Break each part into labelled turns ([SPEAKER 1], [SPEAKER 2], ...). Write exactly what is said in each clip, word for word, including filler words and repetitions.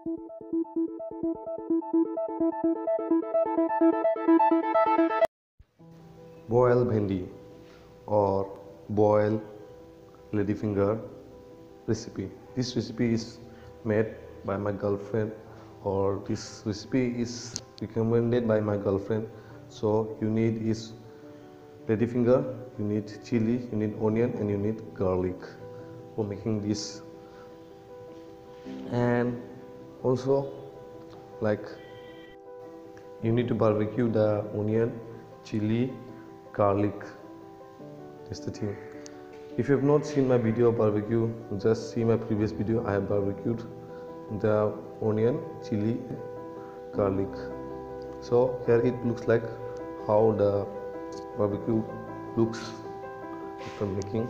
[SPEAKER 1] Boil bhendi or boil ladyfinger recipe. This recipe is made by my girlfriend, or this recipe is recommended by my girlfriend. So you need is ladyfinger, you need chili, you need onion, and you need garlic for making this. And also, like, you need to barbecue the onion, chili, garlic. That's the thing. If you have not seen my video of barbecue, just see my previous video. I have barbecued the onion, chili, garlic. So here it looks like how the barbecue looks after making.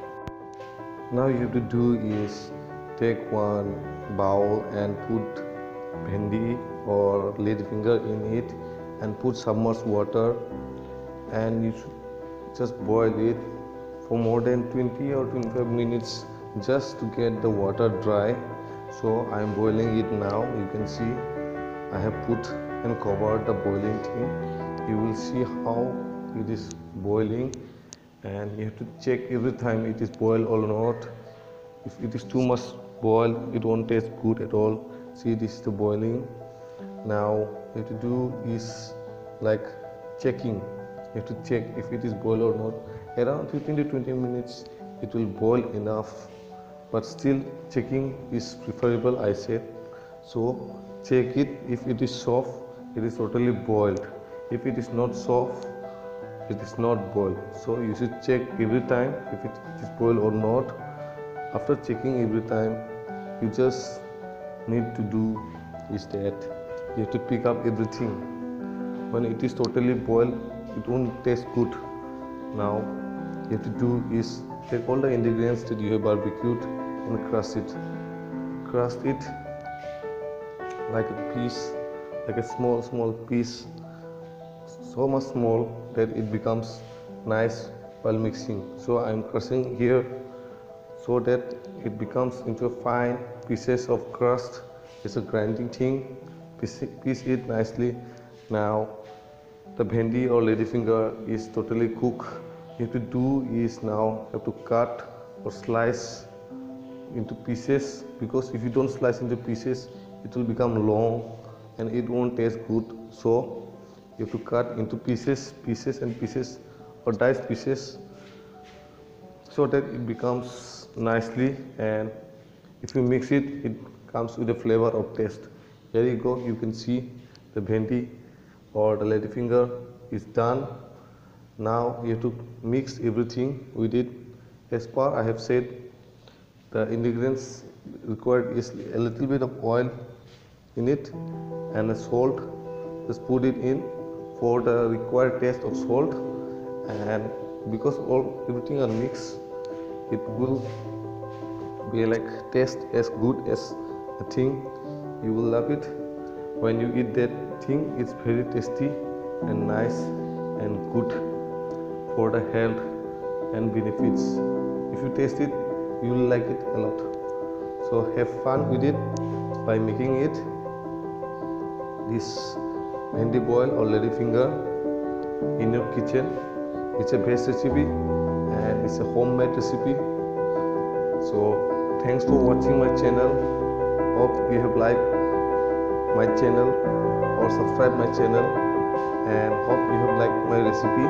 [SPEAKER 1] Now you have to do is take one bowl and put bhendi or ladyfinger in it and put submerged water, and you should just boil it for more than twenty or twenty-five minutes just to get the water dry. So I am boiling it now. You can see I have put and covered the boiling thing. You will see how it is boiling, and you have to check every time it is boiled or not. If it is too much boiled, it won't taste good at all. See, this is the boiling. Now you have to do is like checking. You have to check if it is boiled or not. Around fifteen to twenty minutes it will boil enough, but still checking is preferable, I said. So check it. If it is soft, it is totally boiled. If it is not soft, it is not boiled. So you should check every time if it is boiled or not. After checking every time, you just need to do is that you have to pick up everything. When it is totally boiled, it won't taste good. Now you have to do is take all the ingredients that you have barbecued and crush it. Crush it like a piece, like a small small piece, so much small that it becomes nice while mixing. So I am crushing here so that it becomes into fine pieces of crust. It's a grinding thing. Piece, piece it nicely. Now the bhendi or ladyfinger is totally cooked. You have to do is now have to cut or slice into pieces, because if you don't slice into pieces, it will become long and it won't taste good. So you have to cut into pieces, pieces and pieces, or dice pieces, so that it becomes nicely, and if you mix it, it comes with a flavor of taste. Here you go. You can see the bhendi or the ladyfinger is done. Now you have to mix everything with it. As per I have said, the ingredients required is a little bit of oil in it and a salt. Just put it in for the required taste of salt, and because all everything are mixed, it will be like taste as good as a thing. You will love it when you eat that thing. It's very tasty and nice and good for the health and benefits. If you taste it, you will like it a lot. So have fun with it by making it. This bhendi boil or ladyfinger in your kitchen. It's a best recipe and it's a homemade recipe. So thanks for watching my channel. Hope you have liked my channel or subscribe my channel, and hope you have liked my recipe.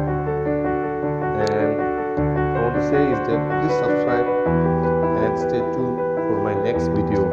[SPEAKER 1] And I want to say is that please subscribe and stay tuned for my next video.